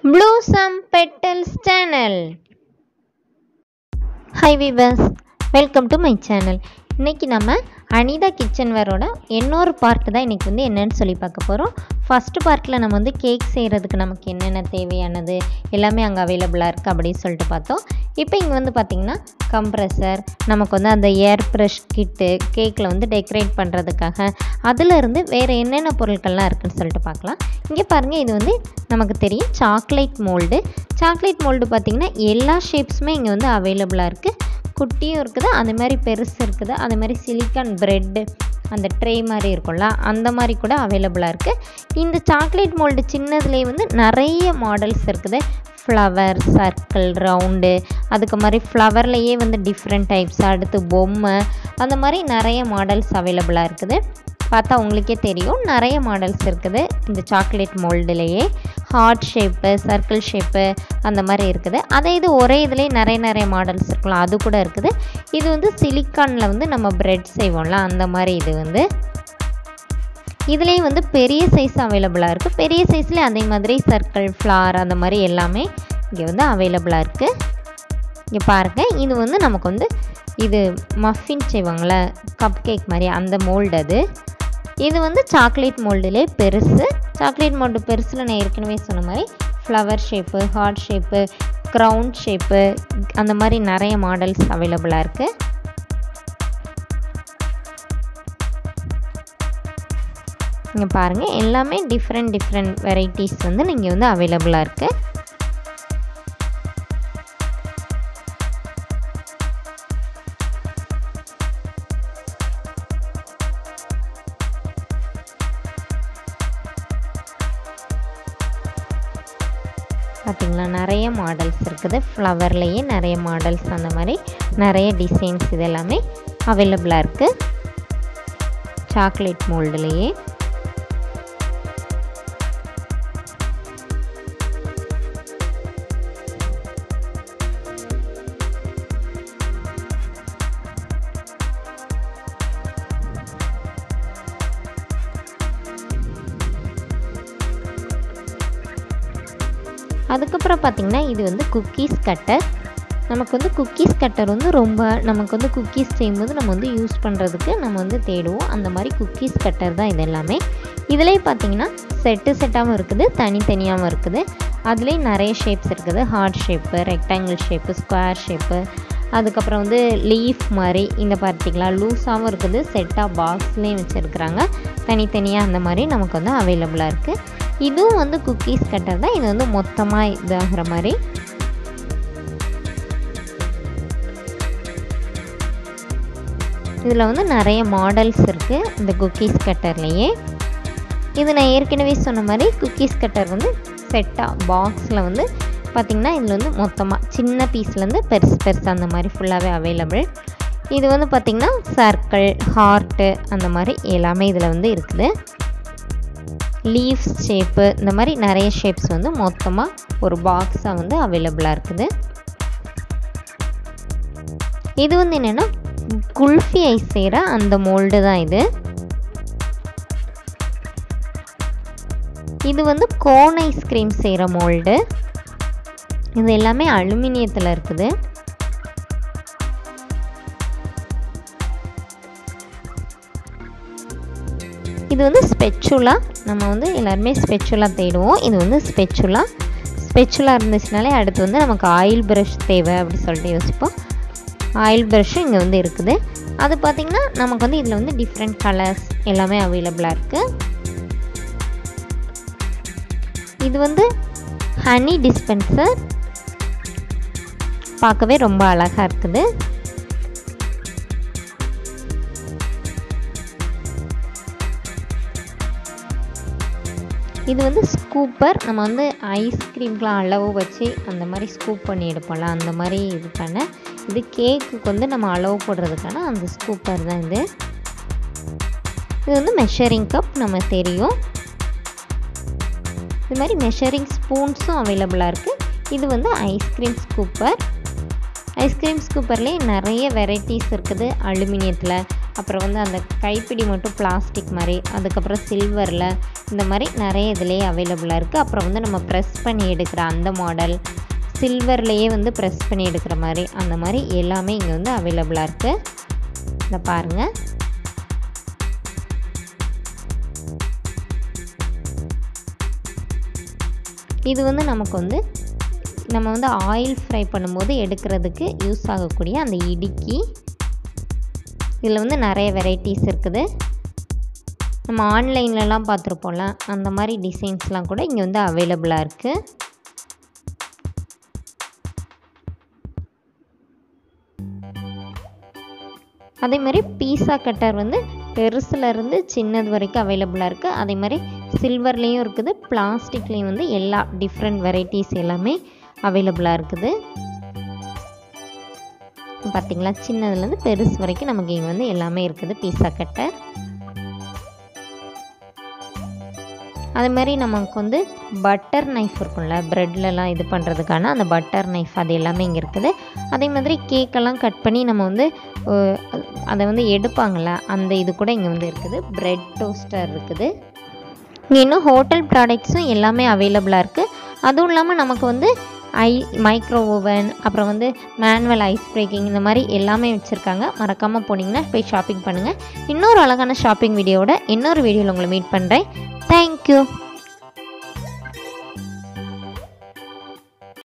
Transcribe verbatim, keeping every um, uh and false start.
Bloossompettals channel. Hi viewers, welcome to my channel. இன்னைக்கு நம்ம Anitha kitchenwareோட இன்னொரு பார்ட் தான் இன்னைக்கு வந்து என்னன்னு சொல்லி பார்க்க போறோம். ஃபர்ஸ்ட் பார்ட்ல நம்ம வந்து கேக் செய்யிறதுக்கு நமக்கு என்னென்ன தேவையானது எல்லாமே அங்க அவேலபிளா இருக்கு அப்படி சொல்லிட்டு பார்த்தோம். இப்போ இங்க வந்து பாத்தீங்கன்னா கம்ப்ரசர், நமக்கு வந்து அந்த ஏர் பிரஷ் கிட், கேக்ல வந்து டெக்கரேட் பண்றதுக்காக அதில இருந்து வேற என்னென்ன பொருட்கள்லாம் இருக்குன்னு சொல்லிட்டு பார்க்கலாம். இங்க பாருங்க, இது வந்து நமக்கு தெரியும் சாக்லேட் மோல்டு. சாக்லேட் மோல்டு பாத்தீங்கன்னா எல்லா ஷேப்ஸ்மே இங்க வந்து அவேலபிளா இருக்கு. குட்டியும் இருக்குது, அதே மாதிரி பெருசு இருக்குது, அதே மாதிரி சிலிக்கான் பிரெட் அந்த ட்ரே மாதிரி இருக்கும்ல அந்த மாதிரி கூட அவைலபிளாக இருக்குது. இந்த சாக்லேட் மோல்டு சின்னதுலேயே வந்து நிறைய மாடல்ஸ் இருக்குது. ஃப்ளவர், சர்க்கிள், ரவுண்டு, அதுக்கு மாதிரி ஃப்ளவர்லேயே வந்து டிஃப்ரெண்ட் டைப்ஸ், அடுத்து பொம்மை, அந்த மாதிரி நிறைய மாடல்ஸ் அவைலபிளாக இருக்குது. பார்த்தா உங்களுக்கே தெரியும் நிறைய மாடல்ஸ் இருக்குது இந்த சாக்லேட் மோல்டுலேயே. ஹார்ட் ஷேப்பு, சர்க்கிள் ஷேப்பு அந்த மாதிரி இருக்குது. அதே இது ஒரே இதுலேயே நிறைய நிறைய மாடல்ஸ் இருக்கலாம், அது கூட இருக்குது. இது வந்து சிலிக்கானில் வந்து நம்ம பிரெட் செய்வோம்ல அந்த மாதிரி. இது வந்து இதுலேயும் வந்து பெரிய சைஸ் அவைலபிளாக இருக்குது. பெரிய சைஸ்லேயே அதே மாதிரி சர்க்கிள், ஃப்ளார் அந்த மாதிரி எல்லாமே இங்கே வந்து அவைலபிளாக இருக்குது. இங்கே பாருங்கள், இது வந்து நமக்கு வந்து இது மஃபின் செய்வாங்களே கப் கேக் மாதிரி அந்த மோல்டு. அது இது வந்து சாக்லேட் மோல்டுலே பெருசு. சாக்லேட் மோல்டு பெருசில் நான் ஏற்கனவே சொன்ன மாதிரி flower shape, heart shape, ground shape அந்த மாதிரி நிறைய மாடல்ஸ் அவைலபிளாக இருக்குது. இங்கே பாருங்கள், எல்லாமே டிஃப்ரெண்ட் டிஃப்ரெண்ட் வெரைட்டிஸ் வந்து இங்கே வந்து அவைலபிளாக இருக்குது. பார்த்திங்களா, நிறைய மாடல்ஸ் இருக்குது. ஃப்ளவர்லேயே நிறைய மாடல்ஸ், அந்த மாதிரி நிறைய டிசைன்ஸ் இது எல்லாமே அவைலபிளாக இருக்குது சாக்லேட் மோல்டுலேயே. அதுக்கப்புறம் பார்த்திங்கன்னா இது வந்து குக்கீஸ் கட்டர். நமக்கு வந்து குக்கீஸ் கட்டர் வந்து ரொம்ப நமக்கு வந்து குக்கீஸ் செய்யும்போது நம்ம வந்து யூஸ் பண்ணுறதுக்கு நம்ம வந்து தேடுவோம். அந்த மாதிரி குக்கீஸ் கட்டர் தான் இது எல்லாமே. இதிலே பார்த்திங்கன்னா செட்டு செட்டாகவும் இருக்குது, தனித்தனியாகவும் இருக்குது. அதுலேயும் நிறைய ஷேப்ஸ் இருக்குது. Heart shape, rectangle shape, square shape, அதுக்கப்புறம் வந்து லீஃப் மாதிரி இந்த பார்த்திங்களா லூஸாகவும் இருக்குது. செட்டாக பாக்ஸ்லேயும் வச்சுருக்குறாங்க தனித்தனியாக. அந்த மாதிரி நமக்கு வந்து அவைலபிளாக இருக்குது. இதுவும் வந்து குக்கீஸ் கட்டர் தான். இது வந்து மொத்தமாக இதாகிற மாதிரி. இதில் வந்து நிறைய மாடல்ஸ் இருக்குது இந்த குக்கீஸ் கட்டர்லேயே. இது நான் ஏற்கனவே சொன்ன மாதிரி குக்கீஸ் கட்டர் வந்து செட்டாக பாக்ஸில் வந்து பார்த்திங்கன்னா இதில் வந்து மொத்தமாக சின்ன பீஸ்லேருந்து பெருசு பெருசு அந்த மாதிரி ஃபுல்லாகவே அவைலபிள். இது வந்து பார்த்திங்கன்னா சர்க்கிள், ஹார்ட்டு அந்த மாதிரி எல்லாமே இதில் வந்து இருக்குது. லீஃப் ஷேப்பு இந்த மாதிரி நிறைய ஷேப்ஸ் வந்து மொத்தமாக ஒரு பாக்ஸாக வந்து அவைலபிளாக இருக்குது. இது வந்து என்னென்னா குல்ஃபி ஐஸ் செய்கிற அந்த மோல்டு தான் இது. இது வந்து கோன் ஐஸ்கிரீம் செய்கிற மோல்டு. இது எல்லாமே அலுமினியத்தில் இருக்குது. இது வந்து ஸ்பெச்சுலா. நம்ம வந்து எல்லாருமே ஸ்பெச்சுலா தேடுவோம். இது வந்து ஸ்பெச்சுலா. ஸ்பெச்சுலா இருந்துச்சுனாலே அடுத்து வந்து நமக்கு ஆயில் ப்ரஷ் தேவை அப்படி சொல்லிட்டு யோசிப்போம். ஆயில் ப்ரஷ்ஷும் இங்கே வந்து இருக்குது. அது பார்த்திங்கன்னா நமக்கு வந்து இதில் வந்து டிஃப்ரெண்ட் கலர்ஸ் எல்லாமே அவைலபிளாக இருக்குது. இது வந்து ஹனி டிஸ்பென்சர். பார்க்கவே ரொம்ப அழகாக இருக்குது. இது வந்து ஸ்கூப்பர். நம்ம வந்து ஐஸ்கிரீம்க்கெலாம் அளவு வச்சு அந்த மாதிரி ஸ்கூப் பண்ணி எடுப்போம்ல அந்த மாதிரி இதுக்கான. இது கேக்குக்கு வந்து நம்ம அளவு போடுறதுக்கான அந்த ஸ்கூப்பர் தான் இது. இது வந்து மெஷரிங் கப் நம்ம தெரியும். இது மாதிரி மெஷரிங் ஸ்பூன்ஸும் அவைலபிளாக இருக்குது. இது வந்து ஐஸ்கிரீம் ஸ்கூப்பர். ஐஸ்கிரீம் ஸ்கூப்பர்லேயே நிறைய வெரைட்டிஸ் இருக்குது. அலுமினியத்தில், அப்புறம் வந்து அந்த கைப்பிடி மட்டும் பிளாஸ்டிக் மாதிரி, அதுக்கப்புறம் சில்வரில் இந்த மாதிரி நிறைய இதுலேயே அவைலபிளாக இருக்குது. அப்புறம் வந்து நம்ம ப்ரெஸ் பண்ணி எடுக்கிற அந்த மாடல், சில்வர்லேயே வந்து ப்ரெஸ் பண்ணி எடுக்கிற மாதிரி அந்த மாதிரி எல்லாமே இங்கே வந்து அவைலபிளாக இருக்குது. இதை பாருங்கள். இது வந்து நமக்கு வந்து நம்ம வந்து ஆயில் ஃப்ரை பண்ணும்போது எடுக்கிறதுக்கு யூஸ் ஆகக்கூடிய அந்த இடுக்கி. இதில் வந்து நிறைய வெரைட்டிஸ் இருக்குது. நம்ம ஆன்லைன்லலாம் பார்த்துருப்போம்ல, அந்த மாதிரி டிசைன்ஸ்லாம் கூட இங்கே வந்து அவைலபிளாக இருக்குது. அதே மாதிரி பீஸா கட்டர் வந்து பெருசுலேருந்து சின்னது வரைக்கும் அவைலபிளாக இருக்குது. அதே மாதிரி சில்வர்லேயும் இருக்குது, பிளாஸ்டிக்லேயும் வந்து எல்லா டிஃப்ரெண்ட் வெரைட்டிஸ் எல்லாமே அவைலபிளாக இருக்குது. பார்த்திங்களா, சின்னதுலேருந்து பெருசு வரைக்கும் நமக்கு இங்கே வந்து எல்லாமே இருக்குது பீஸா கட்டர். அதே மாதிரி நமக்கு வந்து பட்டர் நைஃப் இருக்கும்ல, ப்ரெட்லலாம் இது பண்ணுறதுக்கான அந்த பட்டர் நைஃப், அது எல்லாமே இங்கே இருக்குது. அதே மாதிரி கேக்கெல்லாம் கட் பண்ணி நம்ம வந்து அதை வந்து எடுப்பாங்கள்ல, அந்த இது கூட இங்கே வந்து இருக்குது. ப்ரெட் டோஸ்டர் இருக்குது. இங்கே இன்னும் ஹோட்டல் ப்ராடக்ட்ஸும் எல்லாமே அவைலபிளாக இருக்குது. அதுவும் இல்லாமல் நமக்கு வந்து ஐ மைக்ரோ ஓவன், அப்புறம் வந்து மேனுவல் ஐஸ் பிரேக்கிங், இந்த மாதிரி எல்லாமே வச்சுருக்காங்க. மறக்காமல் போனீங்கன்னா போய் ஷாப்பிங் பண்ணுங்கள். இன்னொரு அழகான ஷாப்பிங் வீடியோவோட இன்னொரு வீடியோவில் உங்களை மீட் பண்ணுறேன். தேங்க்யூ.